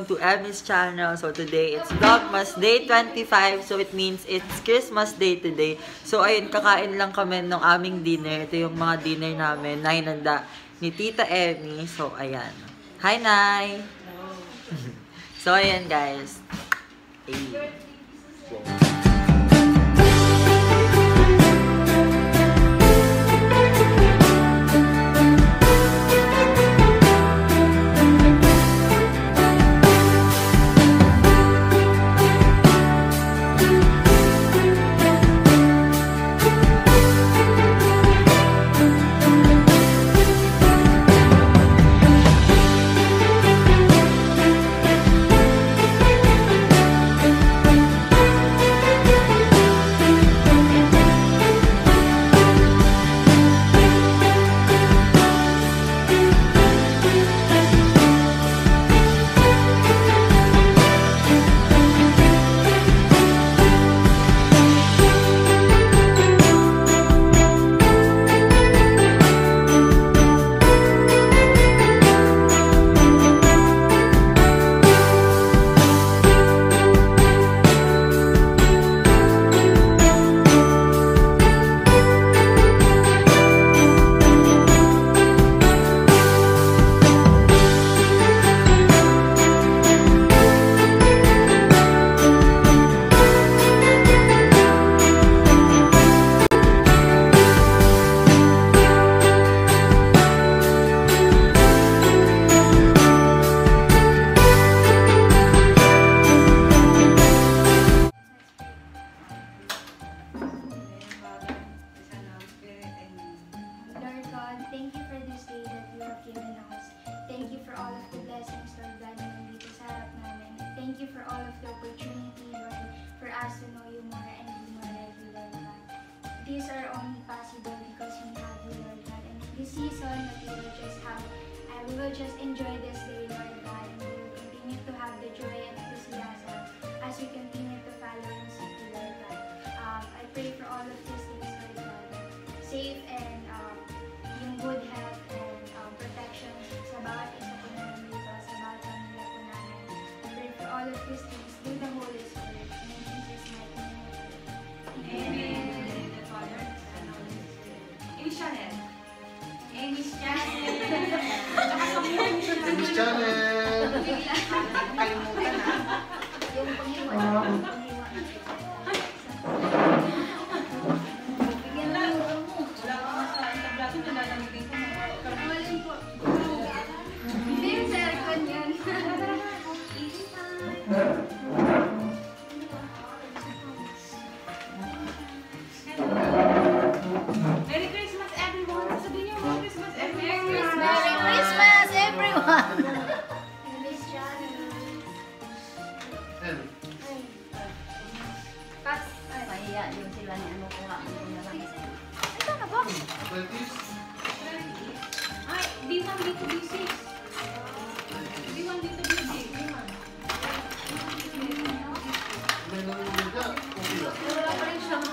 welcome to Emmie's channel. So today it's Vlogmas Day 25. So it means it's Christmas Day today. So ayun, kakain lang kami ng aming dinner. Ito yung mga dinner namin na hinanda ni Tita Emmie. So ayan. Hi, Nay! So ayan, guys. Hey. Thank you for this day that you have given us. Thank you for all of the blessings, Lord God, na nandito sa harap namin. Thank you for all of the opportunity, Lord, for us to know you more and be more like you, Lord God. These are only possible because we have you, Lord God. And this season that we will just enjoy this day, Lord God, and we will continue to have the joy and enthusiasm as we continue to follow and seek you, Lord God. I pray for all of these things, Lord God, safe and yung good health and protection sa bawat isa po namin dito, sa bawat pamilya po namin. I pray for all of these things through the Holy Spirit. And in Jesus' mighty name. Amen. The Father, the Son, and the Holy Spirit. Emmie's channel. Emmie's channel. Kalimutan na. Yung panghiwa. Merry Christmas, everyone! Sabihin niyo, Merry Christmas, everyone! Merry Christmas, everyone! Emmie's channel. Pas. Mahiya yung sila ni ano kuha. Ito na ba? Ay, B1, B2, B6. B1, B2, B6. B1. Wala pa rin siya.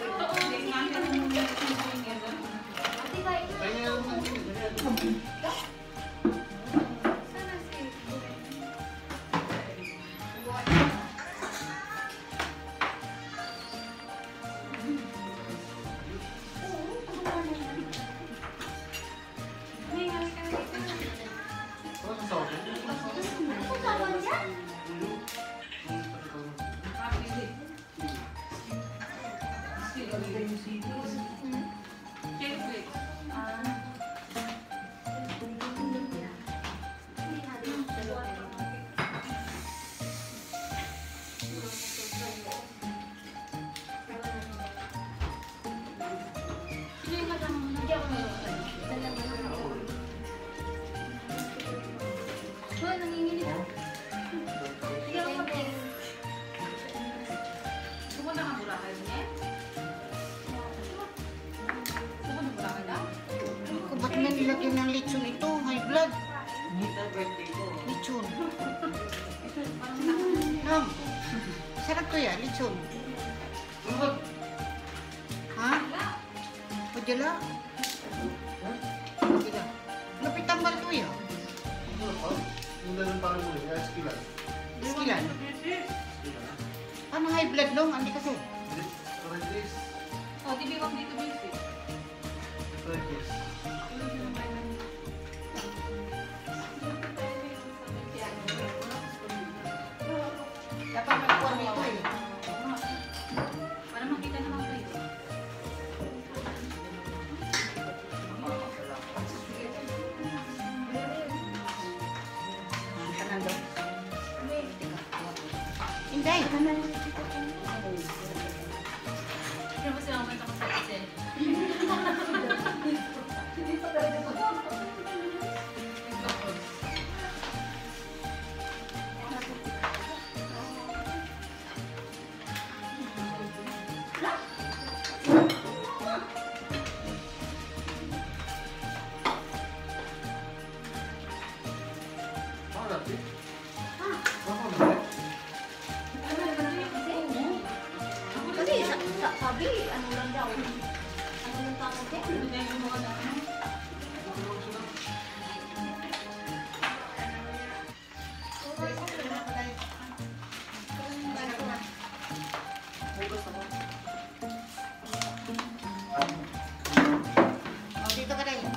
Ba't na nilagyan ng lechon ito? High blood. Nita, birthday ko. Lechon. Ma'am, sarap to ya, lechon. Ha? Pajala? Pajala. Lapit tambal to ya. Yung dalang parang muli, kaya skilan. Iskilan. Ano high blood long? Hindi kasi. Oh, di ba dito basic? Dapat may kuwan nito eh. Para makita naman kayo. Kanan daw. Inday. Pero kasi naman ako sa Excel. Kasi sabi, ano lang daw. Ano lang tawag din? Hindi yung mga dami. Oh, dito ka rin.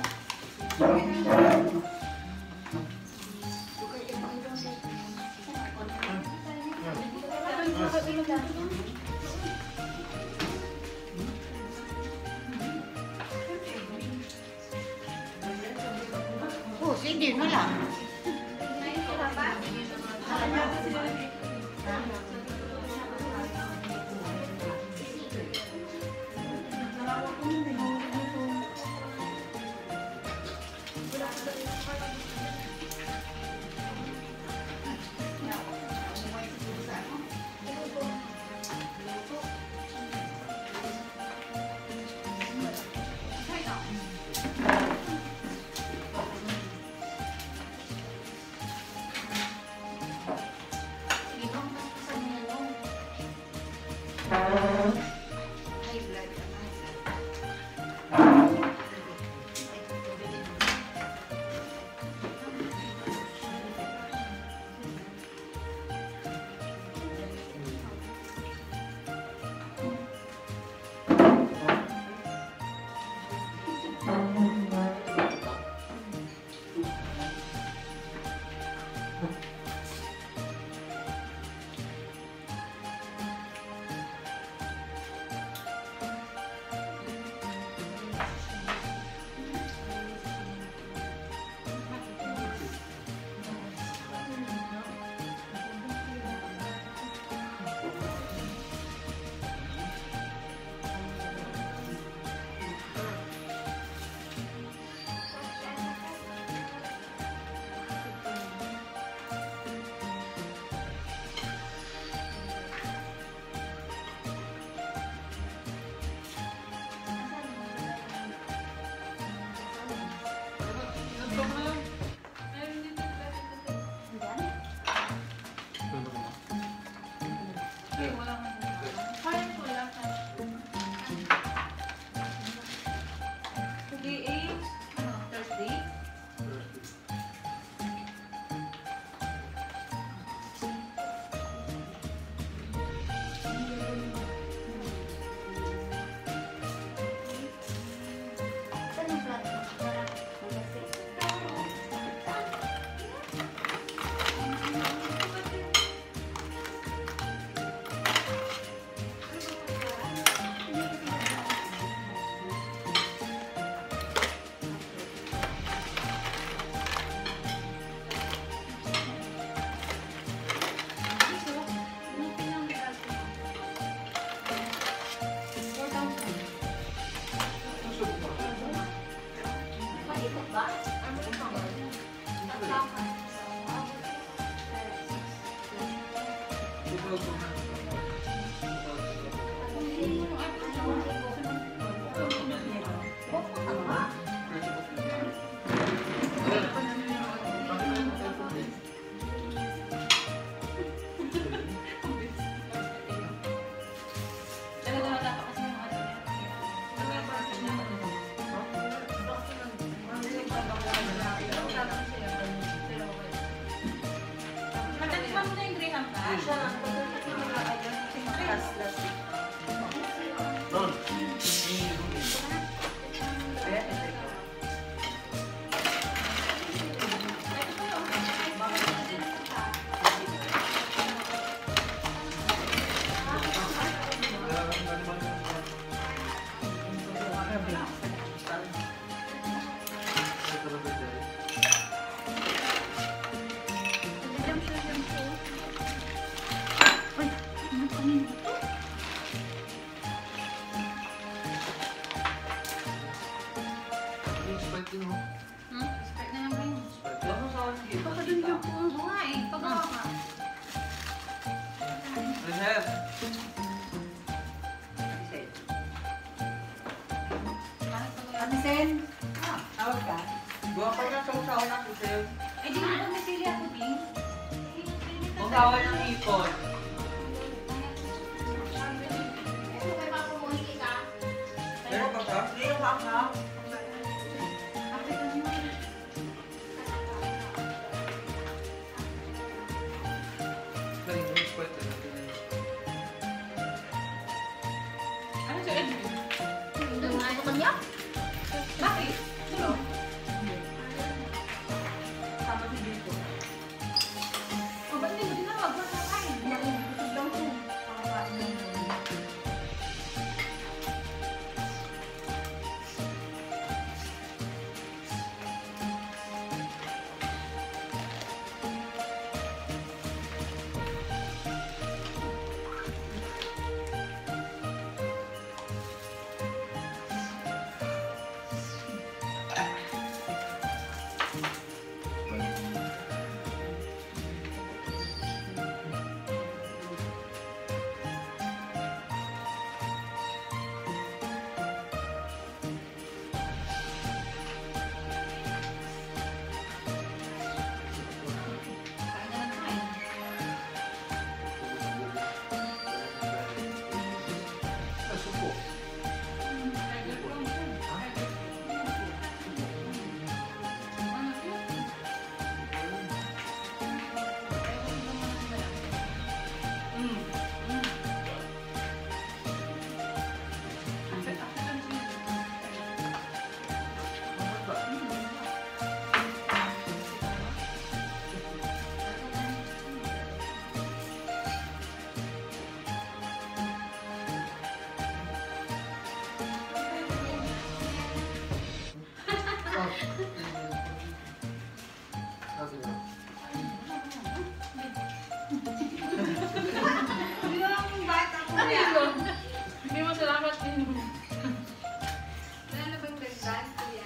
Oh, sige na lang. Sen. Tawag ka? Buwan pa na sa usawa ng kusel. Ay, di ba may sili ako, Bing? Usawa ng ipon. Meron ba ka? Hindi yung haka. Ano si Edwin? Bakit? Hello? Tama si dito. O, ba't hindi mo tinawag? Ba't nakain? Hindi mo salamat din. Wala na bang dagdag, kuya?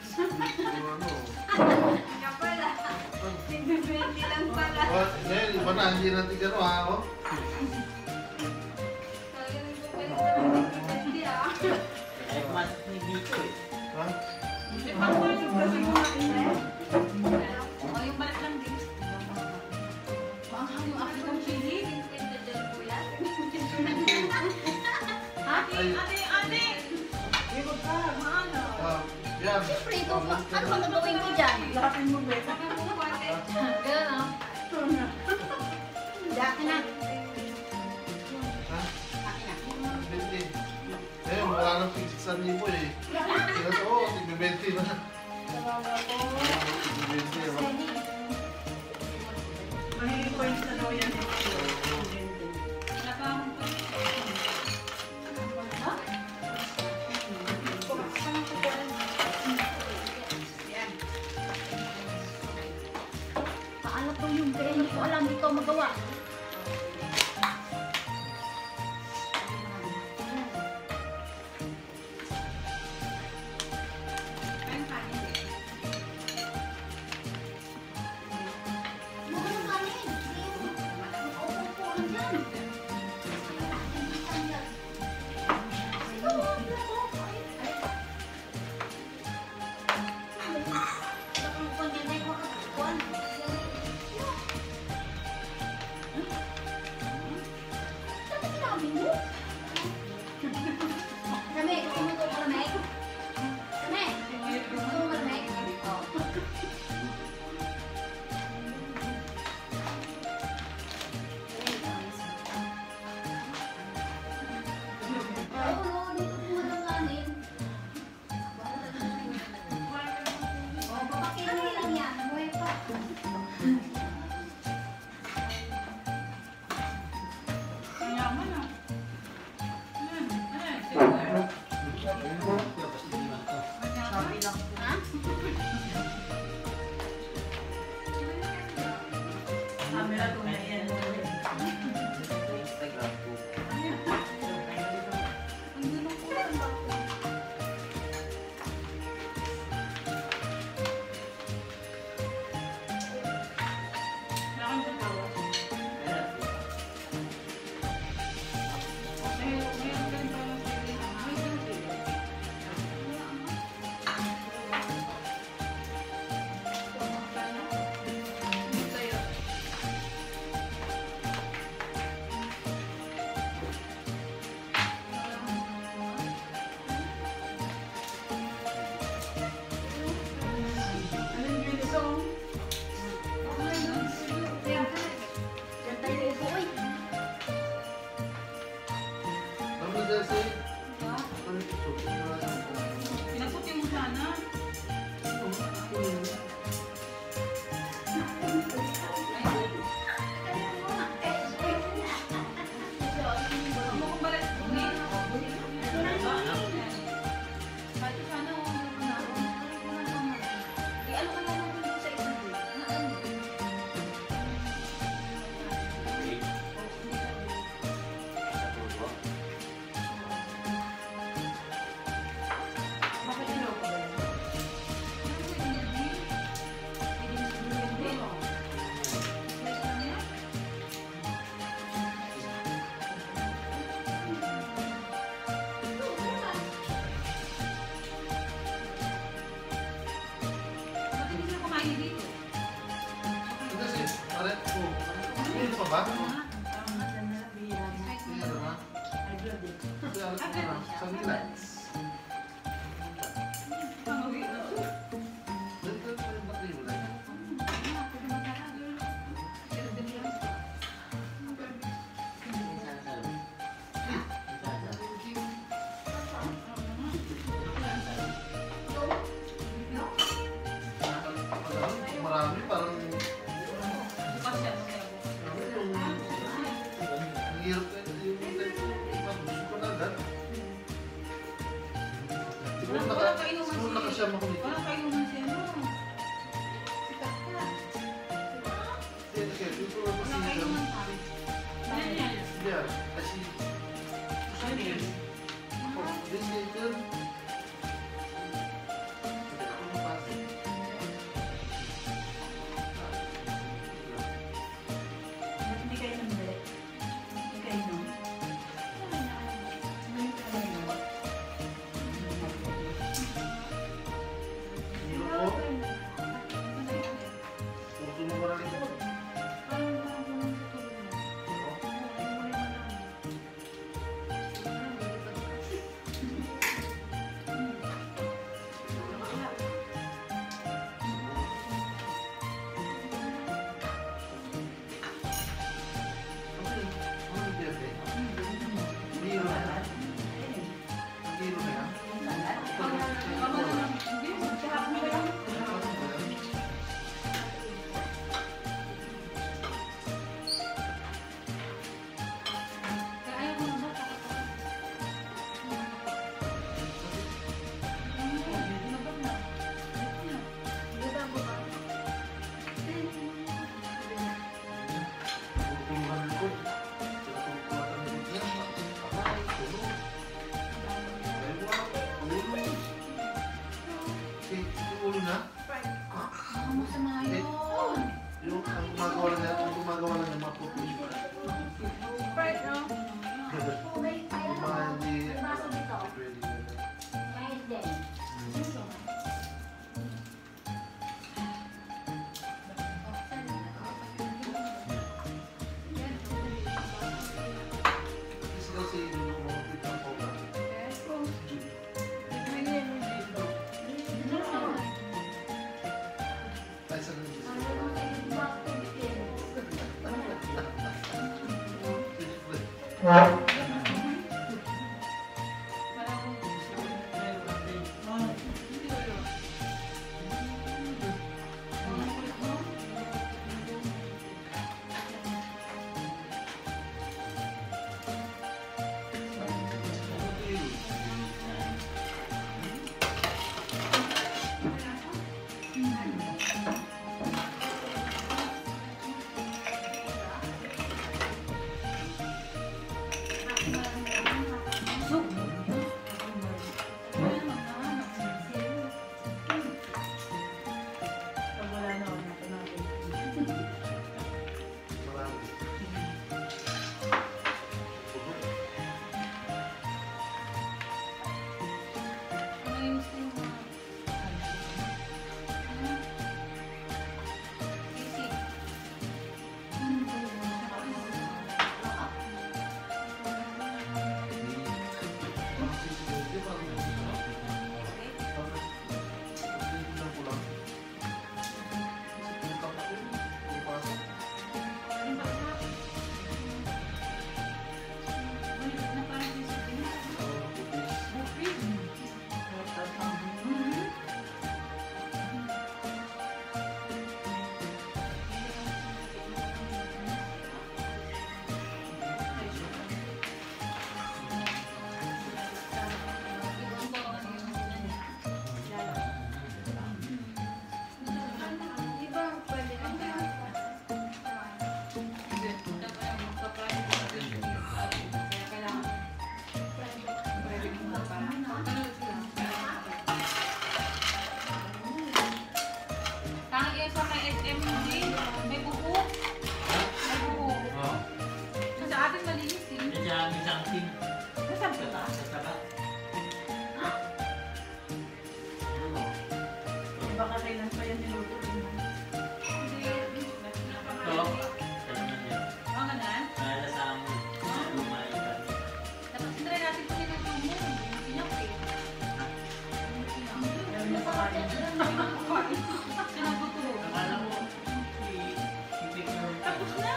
Kaya pala. Nag-20 lang pala. Iba na, hindi natin gano'n ha, oh. Talaga nagpapalit naman ng 20 ah. Eh, mas ni dito eh. Ha? Di ba ako yung kasi kumain na? O, yung balat lang din. Maanghang yung aking ng chili. 50 dyan, kuya. Ate! Ibo ka, maano? Yan. Siyempre, ito, ano bang gagawin ko dyan? Lakasin mo, Beth. Ganun ah. Daki na. Ha? Bente. Eh, wala nang fix 1,000 eh. Sila to, oh, tigbe-20 na. Tigbe-20, oh. May points na daw yan. Wala pa akong Paalat daw yung kaya hindi ko alam, ikaw magawa. Mga ng kanin. Upo-upuan dyan. Ano dyan si? Ha? Ano ito? Pinasutin mo sana. ba? Marami parang hirap na yung gusto ko na agad. Siguro nakasama ko nito. Walang kainuman siya, no? Dito lang kasi Walang kainuman pa. Ano yan? yeah, kasi Ano yan? this later Hindi kayo nandali. Hindi kayo no? Yung gumagawa lang ng mga pupush pa. Sprite, no? Yung mga hindi pwede. Kasi kasi yung mga pitang po ba? Ay, sa Try natin kung niluto mo. Iyak eh. Sinabuto. Akala mo, Tapos na.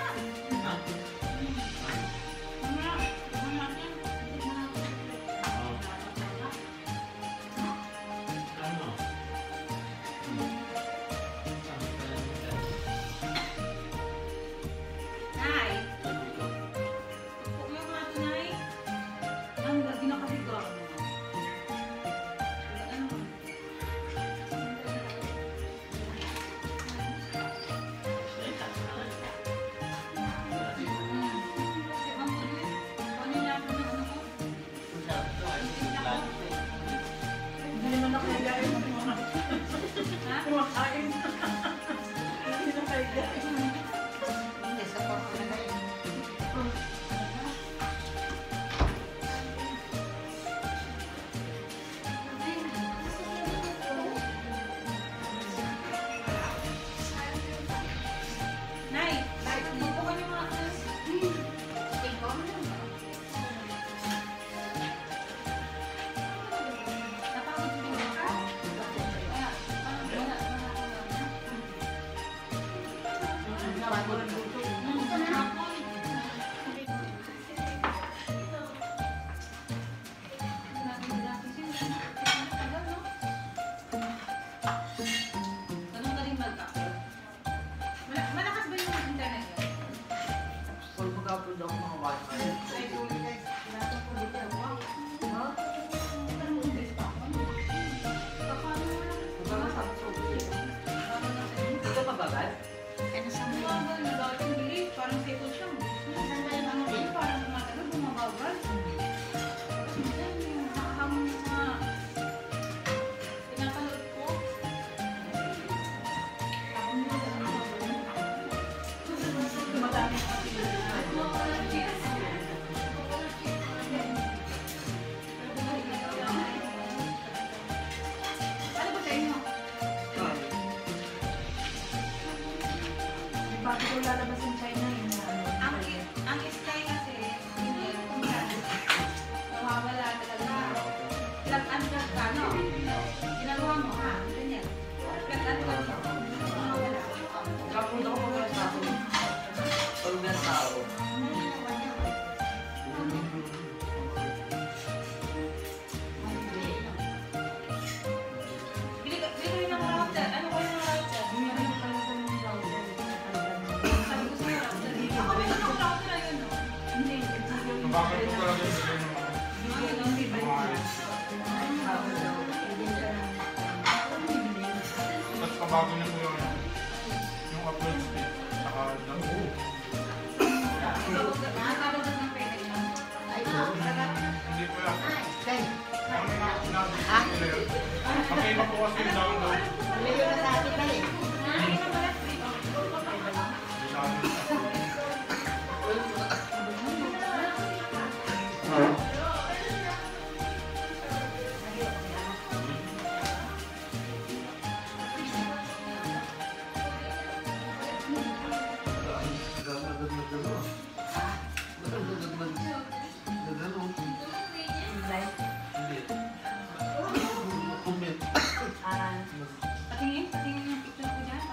Nay. Huwag mo yung mga tunay. Ang lagi na kasi gano'n. Hindi naman ako nagain ng mga kumakain. Hindi na kayo. Hindi, sa porto na kayo. Nay, lupo ka niyo mga atas. Napakot din ka. Kaya, ganun ka rin mag-upload. Malakas ba yung internet yun? pag mag-upload ako mga wifi. Ay, sorry guys. Pinatong ko dito. Wow. Ito mabagal? Ano sa mga? Parang second siya. Parang matagal bumabagal. Minsan yung nakahamon yung mga pinapanood ko. Madami pa Ano ba sa inyo? bago ko lalabas ng China yun na ano. Ang sky kasi, hindi nawawala talaga. Plug-and-plug ka, no? Ginagawa mo, ha? Ganyan. Plug-and-plug ka. Nawawala. Upload ako mga tao. Pag may tao. Bili kayo ng router. Ano kayo ng router? Sabi ko sa'yo, router. Ako rin ang router na yun, no? Hindi. Bakit ko talaga yung mga Tapos kabago niyo po yung upload speed. Saka Nakakabagod ng pera yun. hindi po yan. Ako na pag-iba po kasi yung download. Patingin yung picture ko dyan.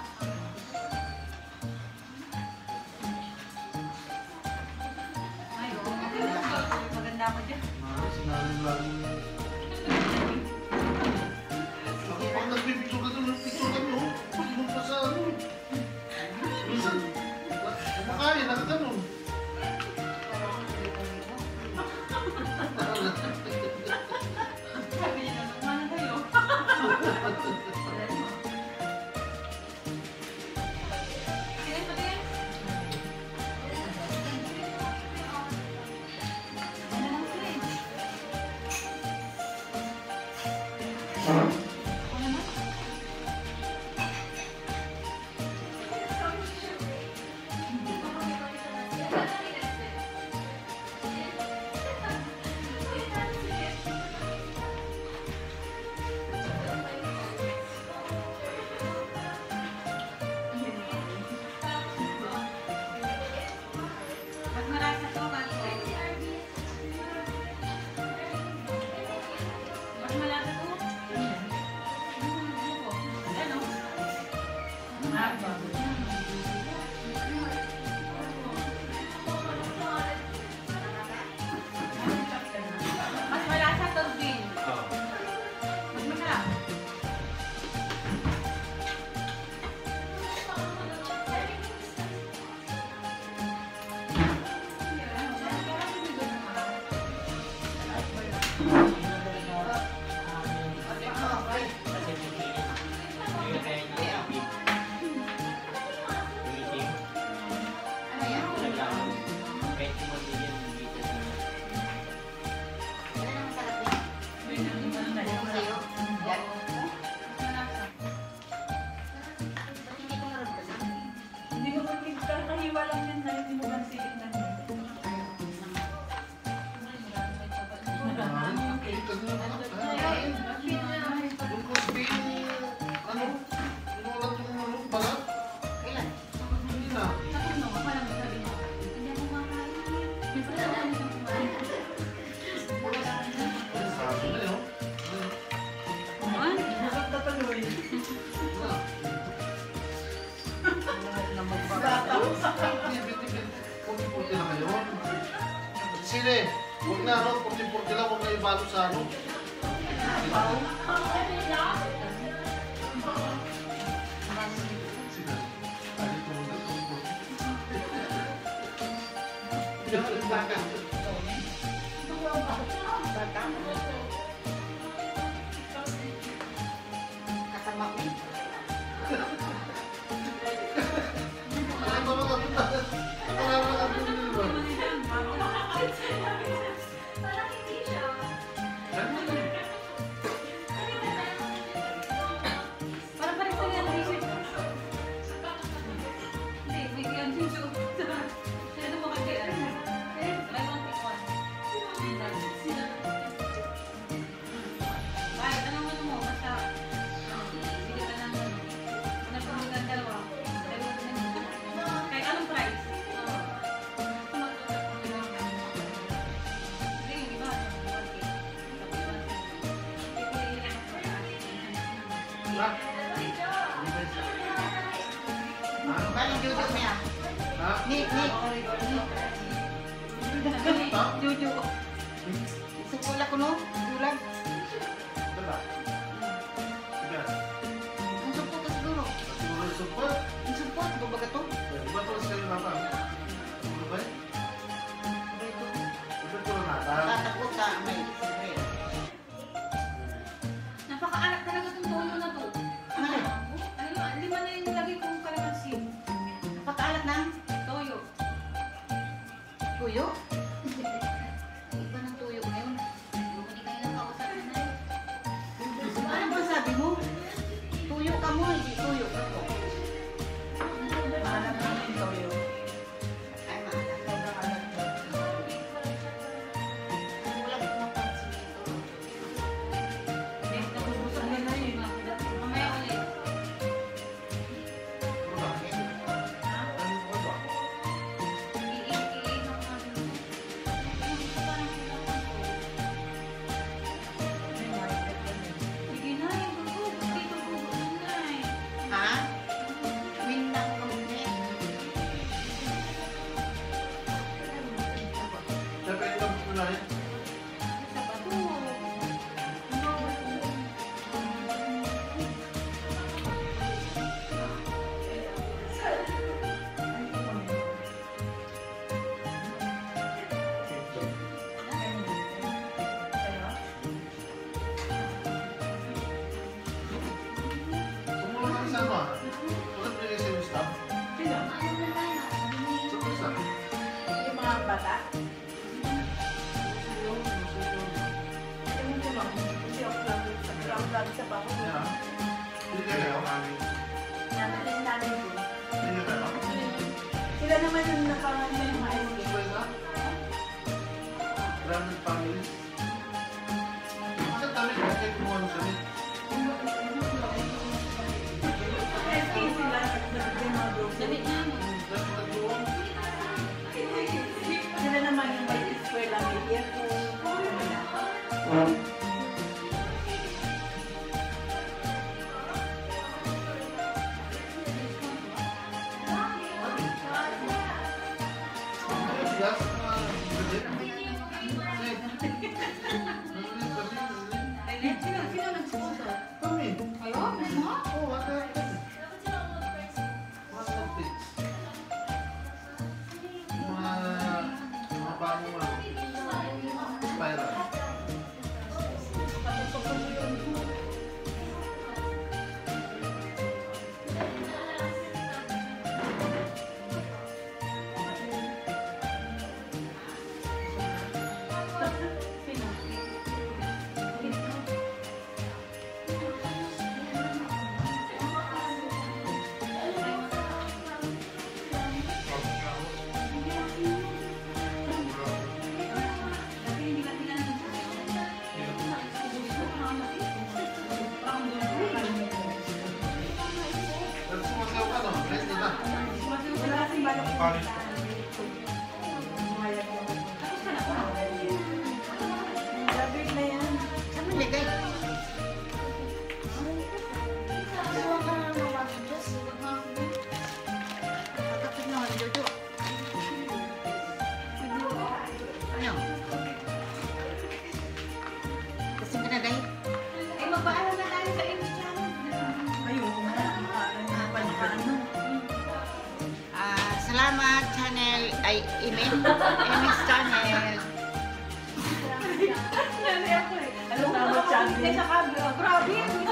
Ay, maganda ako dyan. Pag nagbibigyo ka doon, picture ka doon. Pag mo pa sa ano. Minsan, kumakain, nakaganon. Sabi niya naman, mana kayo. Patingin, patingin. Ano lang sila eh. Ako naman. Mas marami na to, kasi kanina pa. Kain. Yung crispy, ano? Inulat yung ano, balat. Kailan? Hindi na. Sabi na yun. Nagtatuloy. Puti-puti na ngayon. Sine, huwag na ano, puti-puti lang, huwag na ibalo sa ano. Sige. Ay, ito muna, puti-puti. Kasama ko. Ano ba mga puta? Ano ba mga puta? Parang hindi siya. Parang pares na yan, t-shirt. Hindi, may yan yung shoot. Sino mo kasi yan? May one pick one. Kahit anong ano mo, basta bili ka ng napamaganda dalawa. Kahit anong price. Hindi, yung iba, 1K. Pipiliin lang ako sa Ha? Paano yung judo niya? Ha? Nick. Judo. Sukula ko no? Tulag. Dala. Sige. Ang supo ka siguro. Siguro yung support. Ang supo. Babaga to. Iba to sa na pa. Ano ba? Ito ko na nata. Tatakot sa may spray. Napakaalat talaga itong toyo na to. Ano yun? Ano yun? Lima na yung nilagay kong kalamansi. Napakaalat na. Toyo. Tuyo? Iba ng tuyo ngayon. Hindi kayo nakausap na yun. Ano ba sabi mo? Tuyo ka mo, hindi tuyo ka ko. Maalam naman yung tuyo. Ay, maalam. Wala ko mapansin dito. Hindi, nabubusog na na yun. Mamaya ulit. Iihi ng mga sige na, yung bubog. Dito bubog na eh. Ha? Win na ko kami. Siyempre, ito ko na rin. Sa bato. Sumulong ka sa ano ah. Bakit may isa yung staff? Ano na tayo? Sumulong sa ano? Yung mga bata. Yeah. Hindi kayo. Hindi kayo. Sila naman yung napangalan ng mga SK. Buena. Branded families. Kasi tayo kayo kumuha ng gamit. SK sila, nagbigay mga group. Damit na mo. Dahil nagtuwang. Sila naman yung may eskwela, may earphone. Yes. Sino nag-sponsor? Kami. Kayo? Ano? Oo, ate. Mga nagtics. Mga bagong ano. Spiral. Paris po. Gabi na yan. Saan mo ligay? Pagkakit na ako, Jojo. Ano? Kasi ka na dahil? Ay, magpaalam na tayo sa Emmie channel. Ayoko na. Paano? Salamat channel ay Emmie's channel. Ano tawag siya? Grabe,